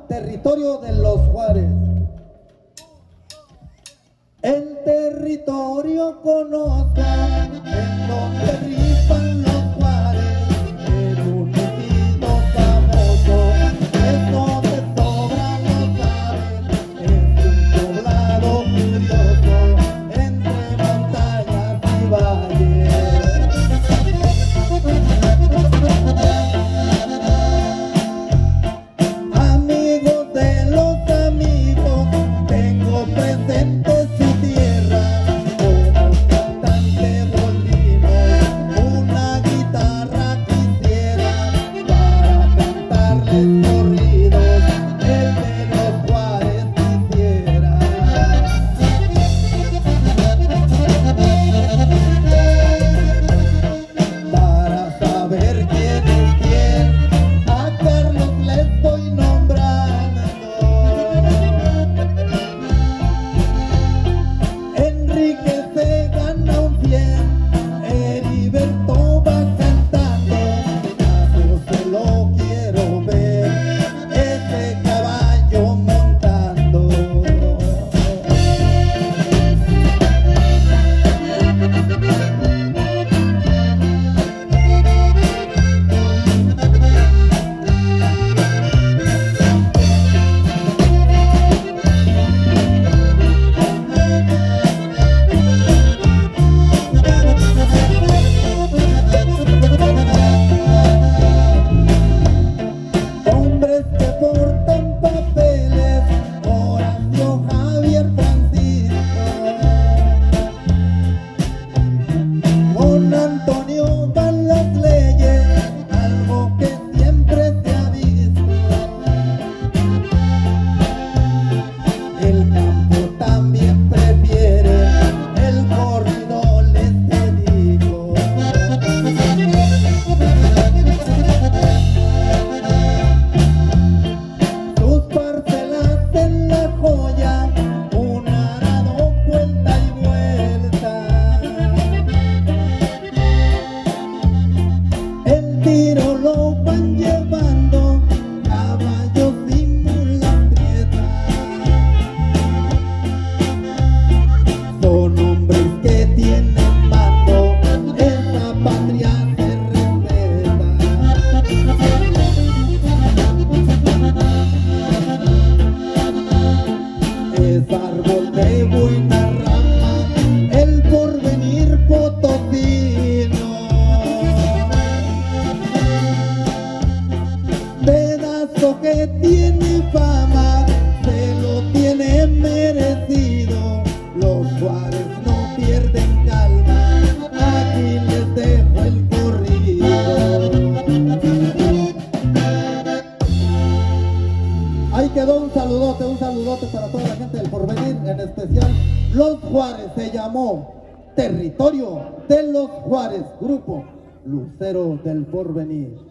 Territorio de los Juárez. El territorio conozca en donde rifan los Juárez, en un nido famoso, es donde sobran los aves, es un poblado curioso, entre montañas y valles. Amigos de los amigos, tengo presente su tierra, como cantante bolino, una guitarra quisiera para cantarles corridos, el de los Juárez quisiera. Para saber quién es quién, a Carlos le estoy nombrando. Enrique se gana un 100, Heriberto va cantando, a José lo quiero ver, ese caballo montando. Hombres que portan papeles, Horacio, Javier, Francisco, con Antonio van las leyes, algo que siempre se ha visto. El campo también prefiere, el corrido les dedico. Sus parcelas en La Joya, un arado vuelta y vuelta. El tiro lo van llevando, caballos y mulas prietas. Son hombres que tienen mando, esa patria se respeta. Es árbol de buena rama, el porvenir potosino. Pedazo que tiene fama, se lo tiene merecido. Los Juárez no pierden calma, aquí les dejo el corrido. Ahí quedó un saludote para toda la gente del Porvenir, en especial Los Juárez. Se llamó Territorio de los Juárez, grupo Lucero del Porvenir.